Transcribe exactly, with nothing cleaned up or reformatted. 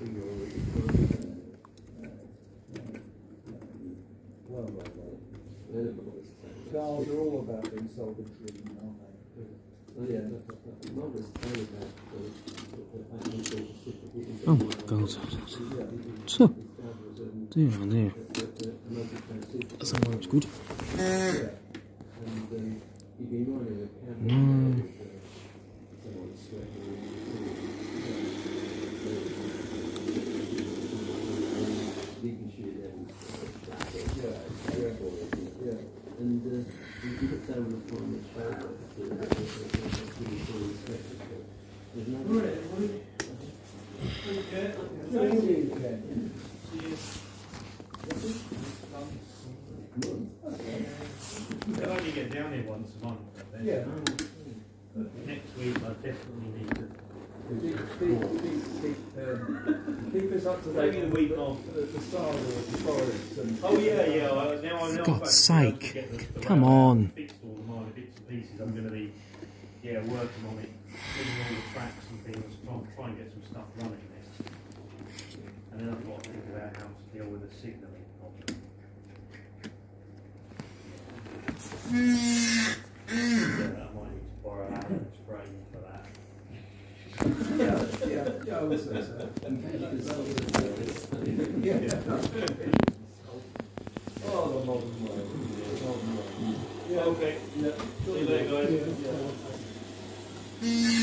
Well, well, well. Cars are all about being sold and treated, aren't they? Oh yeah, Oh my god. So, dear, oh dear. That's not much good. No. And uh, you can put down the form of shoulder to the there's no I only get down here once a month. Yeah. But next week I definitely need to Keep, keep, keep, keep, um, keep us up to date. maybe the week after the, the style of the forests and oh yeah, yeah. Well, now I know. For God's sake! The, the Come on. Fixed all the minor bits and pieces. I'm going to be, yeah, working on it, doing all the tracks and things, trying try and get some stuff running there. And then I've got to think about how to deal with the signalling problem. Yeah, I might need to borrow Alan's brain for that. yeah, yeah, yeah, I would say so. Yeah. Oh, the modern way. The modern way. Yeah, okay. Yeah. See you later, guys. Yeah.